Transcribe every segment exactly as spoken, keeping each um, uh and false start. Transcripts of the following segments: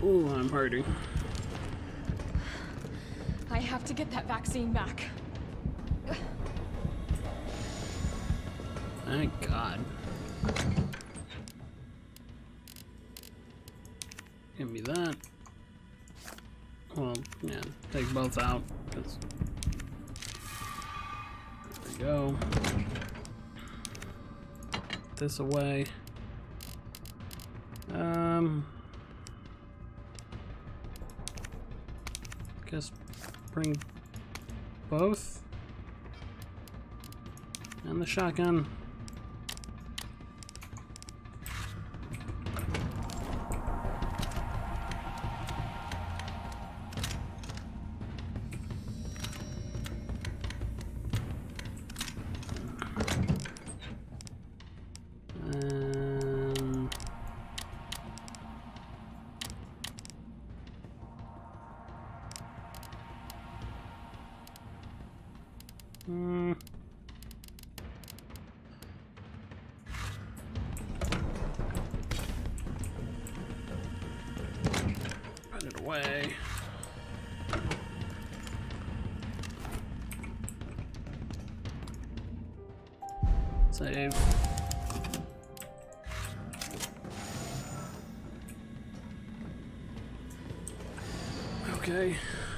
Ooh, I'm hurting. I have to get that vaccine back. Thank God. Give me that. Well, yeah, take both out. Cause there we go. Put this away. Um, guess bring both and the shotgun. Hmm. Put it away. Save. Okay.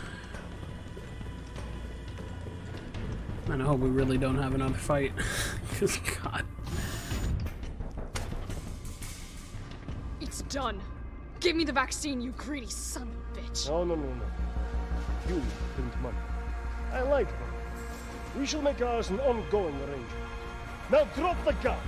And I hope we really don't have another fight. Because, God. It's done. Give me the vaccine, you greedy son of a bitch. No, no, no, no. You didn't money. I like money. We shall make ours an ongoing arrangement. Now drop the gun!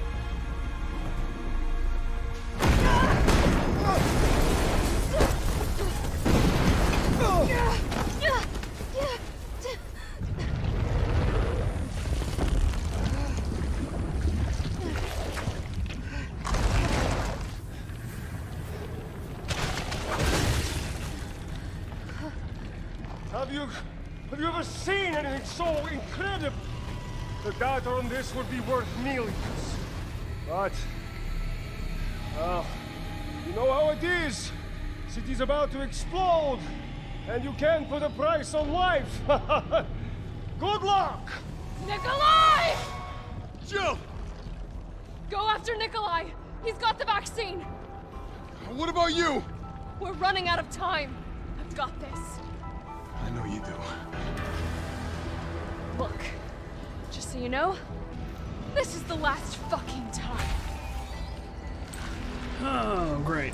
Have you, have you ever seen anything so incredible? The data on this would be worth millions. But, well, you know how it is. City's about to explode, and you can't put a price on life. Good luck! Nikolai! Jill! Go after Nikolai! He's got the vaccine! What about you? We're running out of time. I've got this. I know you do. Look, just so you know, this is the last fucking time. Oh, great.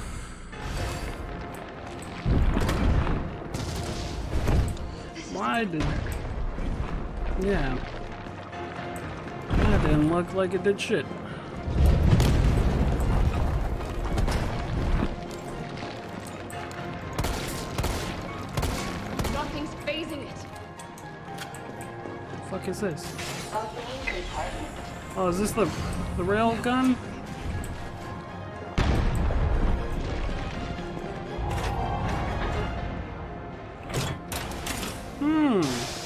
Why did... Yeah. That didn't look like it did shit. Nothing's phasing it. The fuck is this? Oh, is this the the rail gun? Hmm.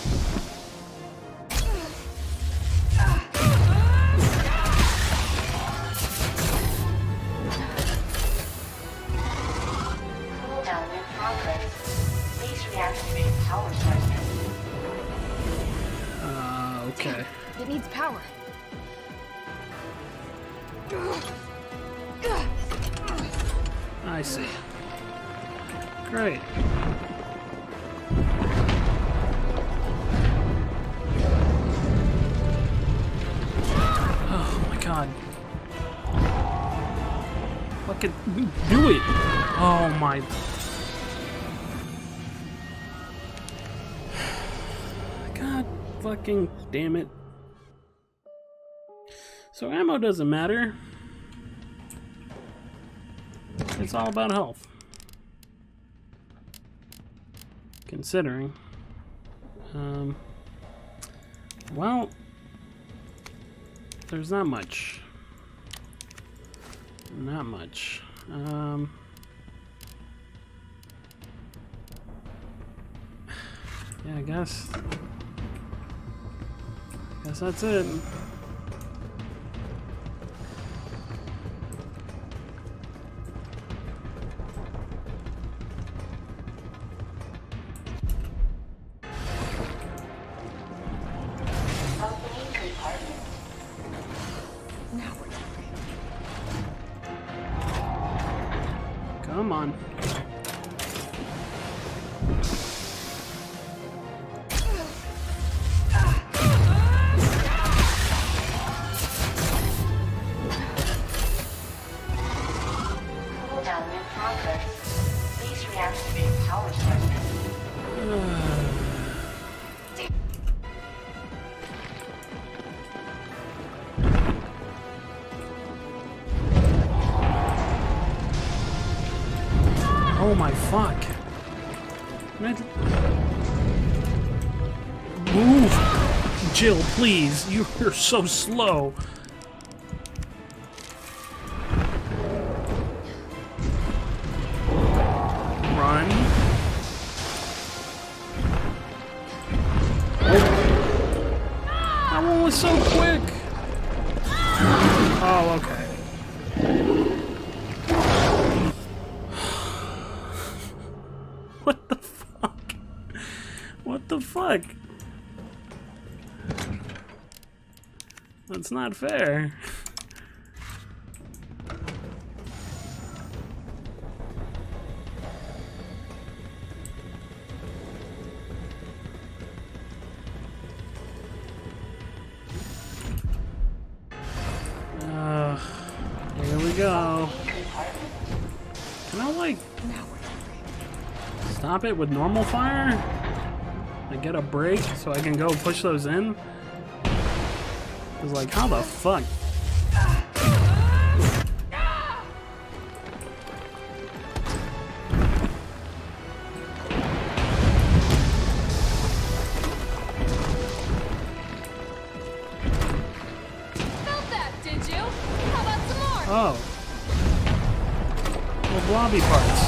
Cooldown in progress. Please reactivate power sources. Uh, okay. It needs power. I see. Great. Oh my God. Fucking do it. Oh my. God fucking damn it. So ammo doesn't matter. It's all about health. Considering. Um, well, there's not much. Not much. Um, yeah, I guess. Guess that's it. Come on. Cooldown in progress. Please reactivate power sources. Oh my fuck. Can I move? Jill, please. You're so slow. Run. That one was so quick. Oh, okay. What the fuck? What the fuck? That's not fair. Uh, here we go. Can I, like, stop it with normal fire? Like, get a break so I can go push those in? Cause, like, how the fuck? Felt that, did you? How about some more? Oh. Little blobby parts.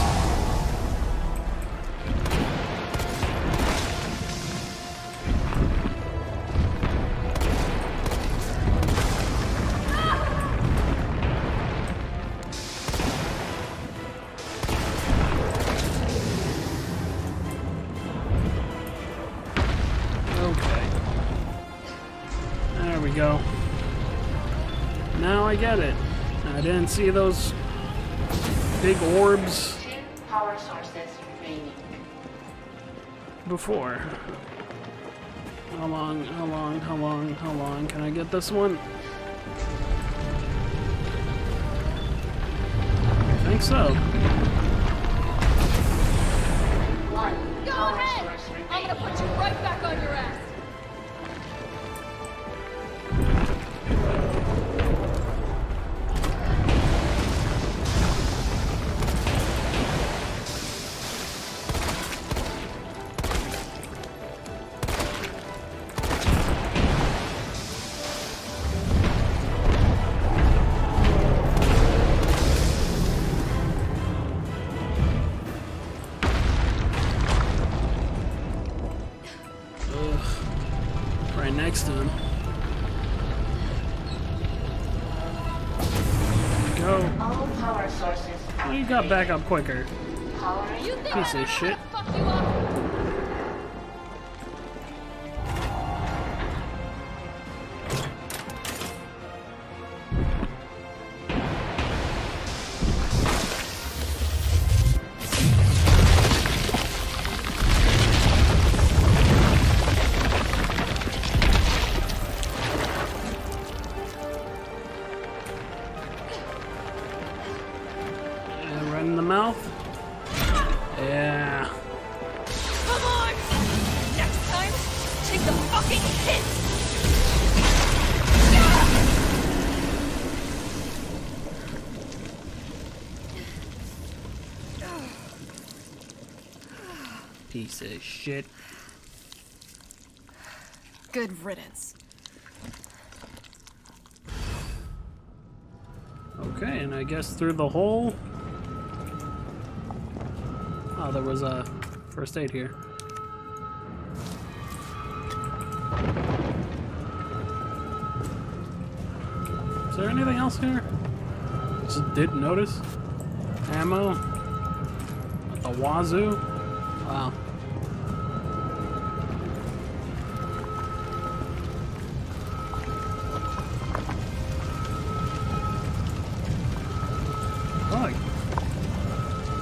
Okay. There we go. Now I get it. I didn't see those big orbs Two power sources remaining. before. How long, how long, how long, how long can I get this one? I think so. One Go power ahead! source remaining. I'm gonna put you right back on your ass. Right next to him. Go. All power sources Oh, you got back up quicker. powering You think Piece I of know shit. how to fuck you up? Yeah, right in the mouth. Yeah. Come on! Next time, take the fucking hit! Piece of shit. Good riddance. Okay, and I guess through the hole. Oh, there was a first aid here. Is there anything else here? Just didn't notice. Ammo. At the wazoo. Wow. Fuck.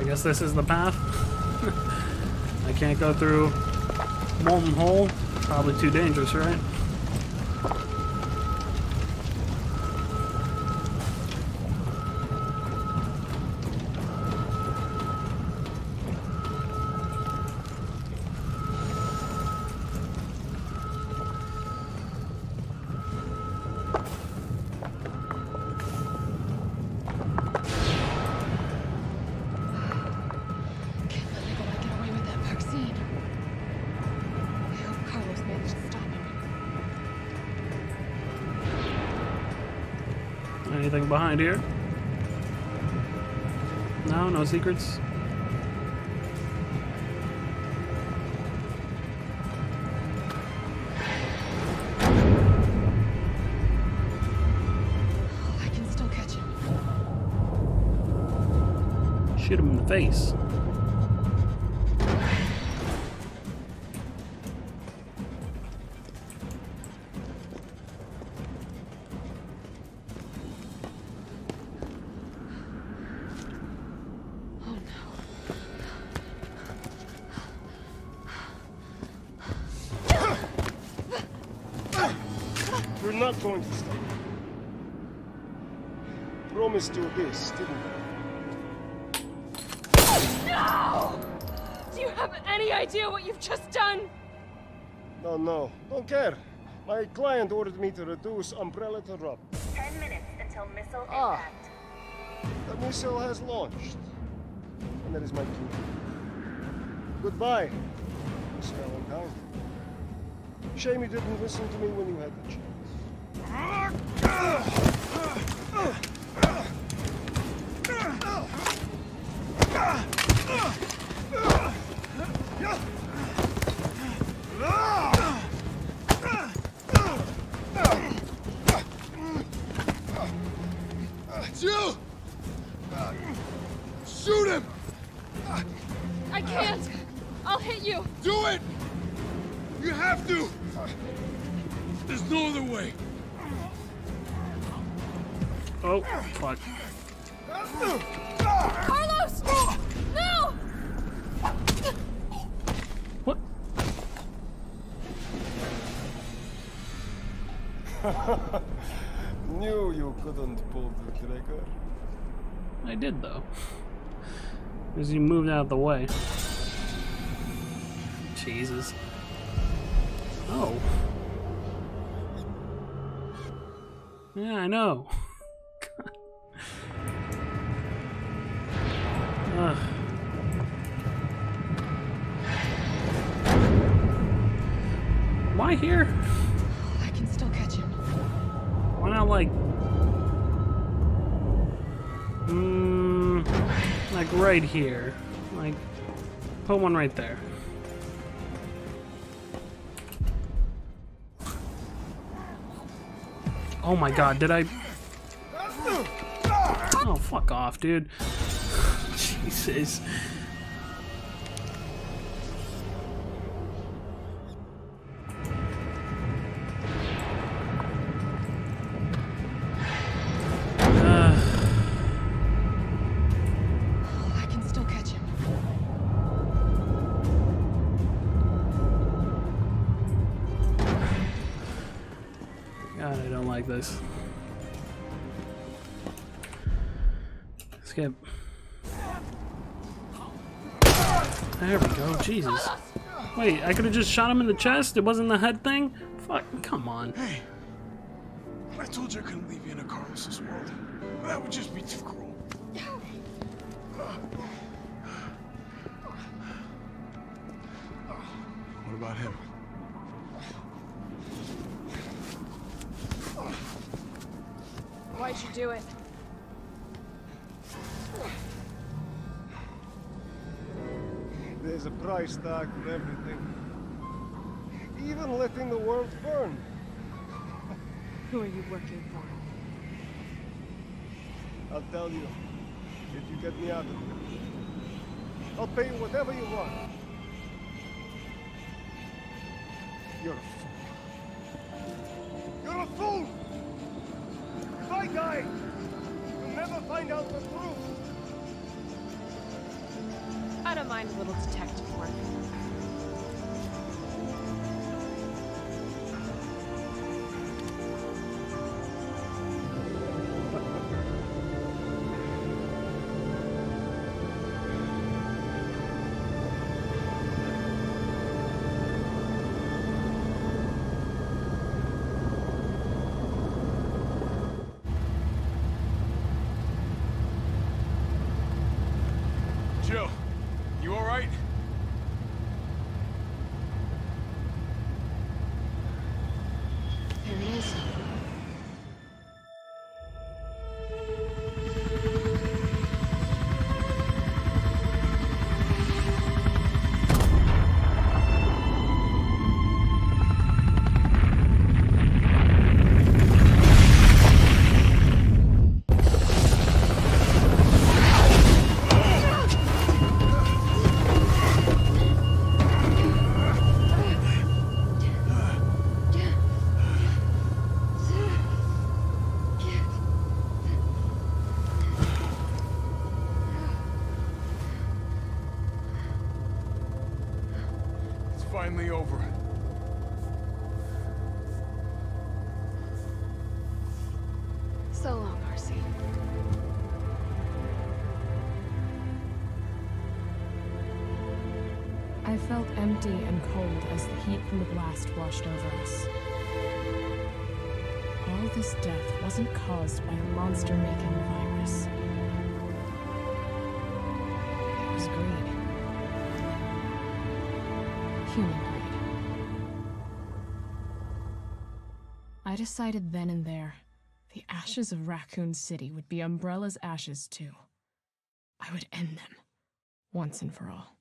guess this is the path. I can't go through Molten Hole. Probably too dangerous, right? Anything behind here? No, no secrets. I can still catch him. Shoot him in the face. We're not going to stop. Promised you this, didn't I? No! Do you have any idea what you've just done? No, no, don't care. My client ordered me to reduce Umbrella to rub. Ten minutes until missile Ah. impact. The missile has launched. And that is my duty. Goodbye, Miss Valentine. Shame you didn't listen to me when you had the chance. Jill! Shoot him! I can't! I'll hit you! Do it! You have to! There's no other way. Oh, fuck. Carlos! No! What? Knew you couldn't pull the trigger. I did, though. As you moved out of the way. Jesus. Oh. Yeah, I know. Ugh. Why here? I can still catch him. Why not like... Mm, like right here. Like, put one right there. Oh my god, did I... Oh, fuck off, dude. Jesus. I can still catch him. God, I don't like this. Skip. There we go, Jesus. Wait, I could have just shot him in the chest? It wasn't the head thing? Fuck, come on. Hey, I told you I couldn't leave you in a Carlos's world. That would just be too cruel. What about him? Why'd you do it? There's a price tag for everything. Even letting the world burn. Who are you working for? I'll tell you, if you get me out of here. I'll pay you whatever you want. You're a fool. You're a fool! If I die, you'll never find out the truth. I don't mind a little detective work. Jill, you all right? There it is. Finally over. So long, Marcy. I felt empty and cold as the heat from the blast washed over us. All this death wasn't caused by a monster-making virus. It was greed. Human greed. I decided then and there, the ashes of Raccoon City would be Umbrella's ashes too. I would end them, once and for all.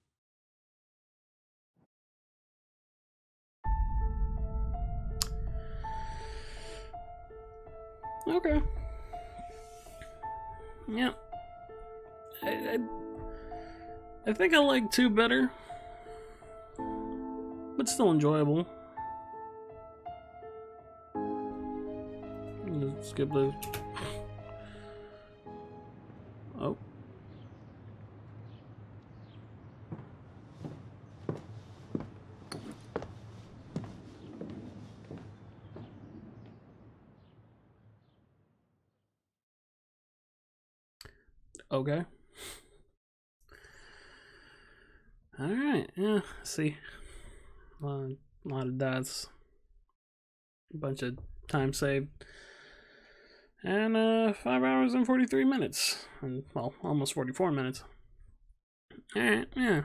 Okay. Yeah. I, I, I think I like two better. But still enjoyable. Let's skip this. Oh. Okay. Alright, yeah, see. A lot, a lot of dots. A bunch of time saved. And uh five hours and forty-three minutes. And well, almost forty-four minutes. Alright, yeah.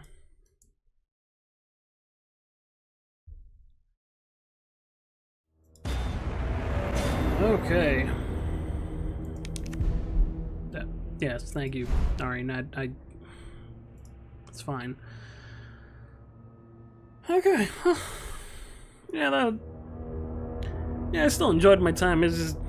Okay. Uh, yes, thank you. Alright, I, I it's fine. Okay. Yeah, that Yeah, I still enjoyed my time. It's just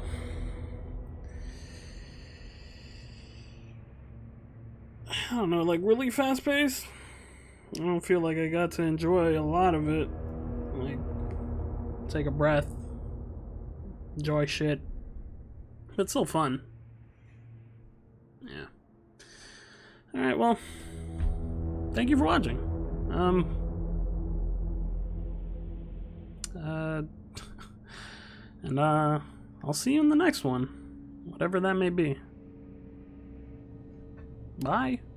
I don't know, like really fast paced. I don't feel like I got to enjoy a lot of it. Like, take a breath, enjoy shit. But still fun. Yeah. Alright, well, thank you for watching. Um, uh, and uh, I'll see you in the next one. Whatever that may be. Bye.